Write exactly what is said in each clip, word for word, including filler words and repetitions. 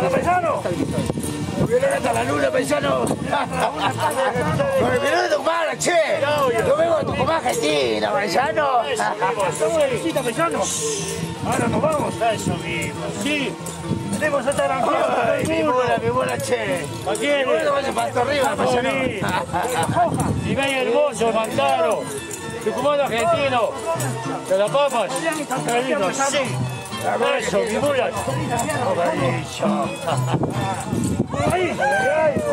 ¡Hola, paisano! ¿Vieron hasta la luna, paisano? ¡Con el video de Tucumán, che! ¡Yo vengo de Tucumán, Argentina, paisano! ¡Estamos de visita, paisano! Ahora nos vamos. Eso mismo. Sí. Tenemos esta gran fiesta. ¡Ay, mi bola, mi bola, che! ¿Para quién? Mi bola vaya para hasta arriba, paisano. Y ven hermoso, Mantaro. Tucumán argentino. De las papas. Qué lindo, sí. Eso, mi bola. Ahí. Ahí.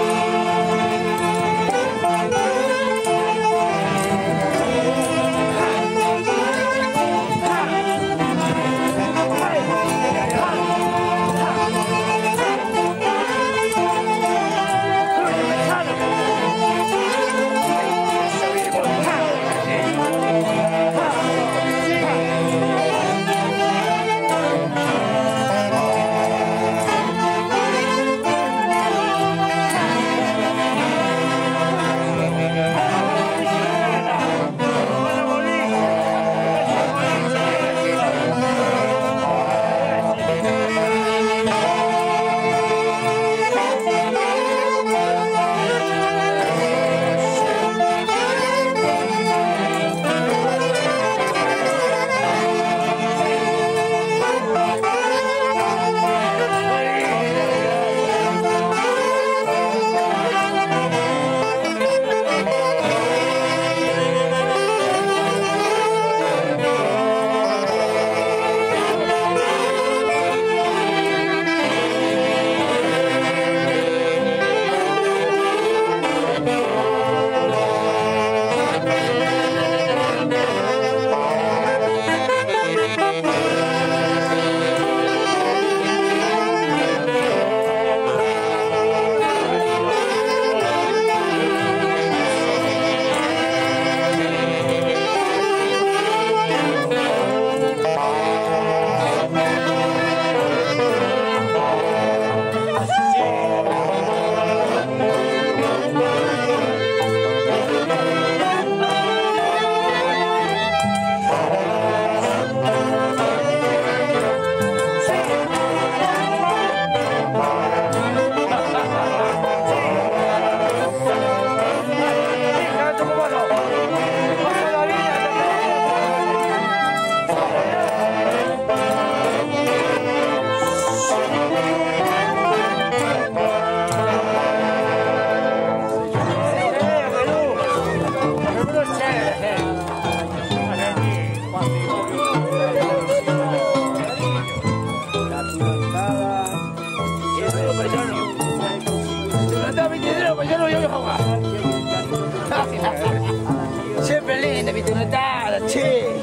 Siempre linda mi tunetada, che.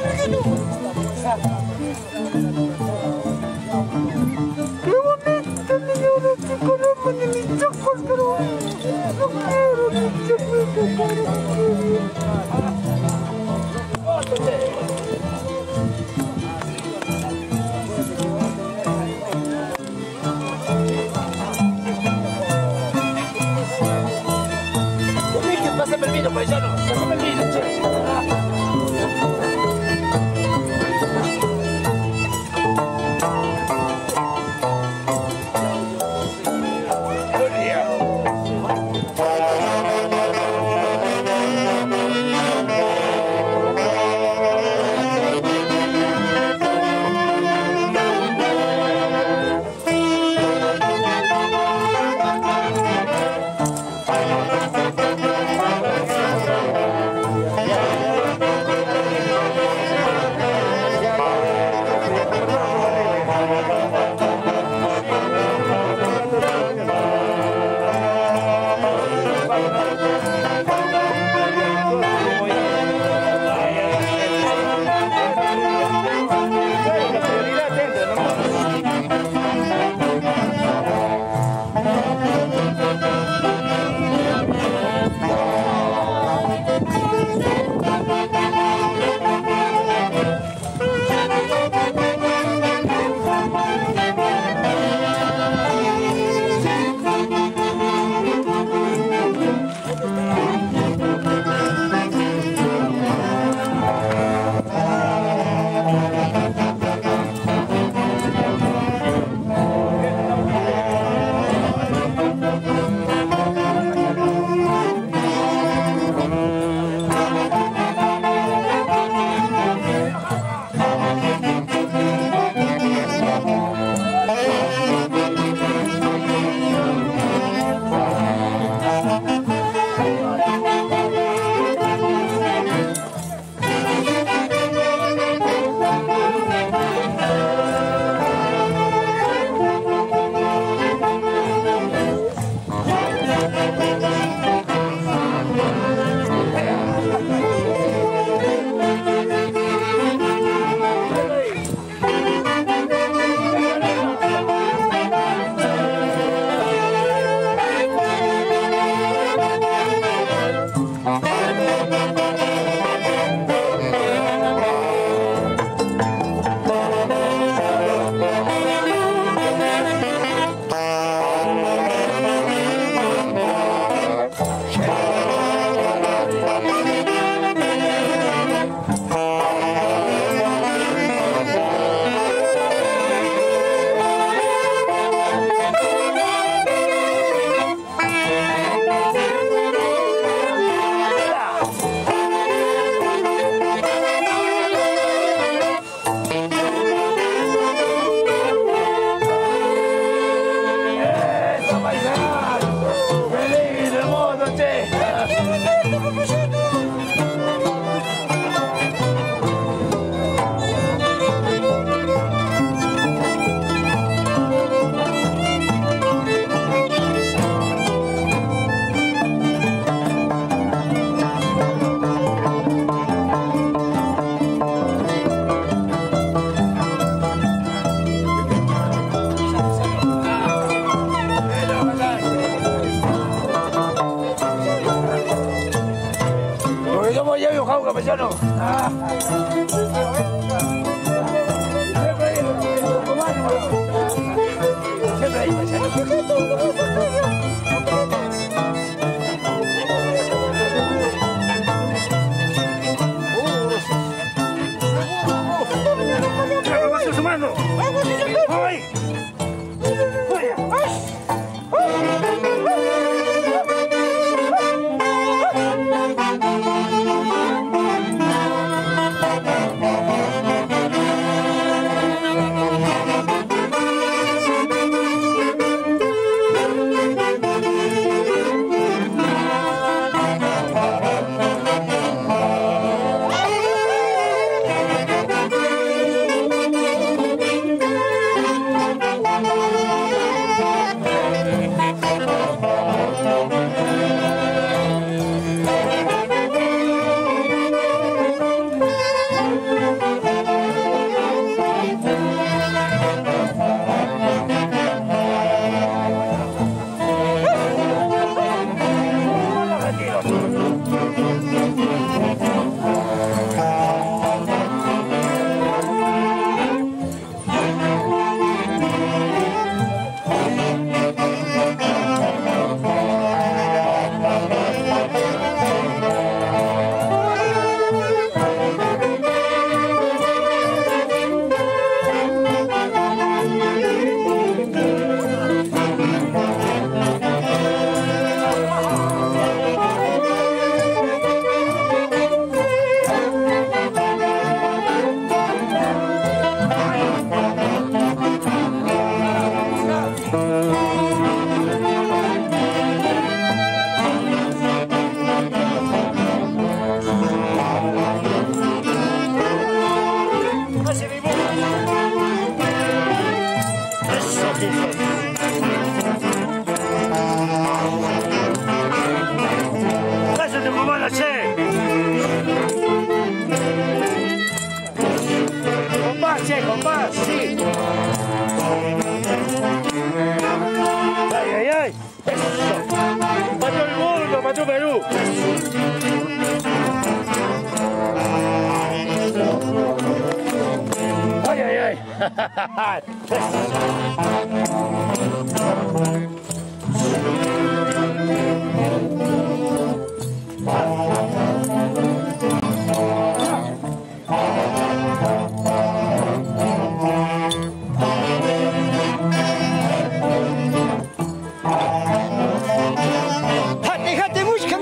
Qué bonito, señores, que conozco de mis ojos, pero no quiero mis Pásame el vino, paisano. Pásame el vino, che. Buen día. paisano. Ah. Siempre ahí, siempre ahí, paisano. Mano! Vai! Compás, compás, sí. Ay, ay, ay. Eso. Para todo el mundo, para todo Perú. Ay, ay, ay.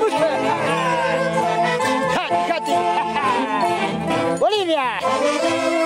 Bolivia.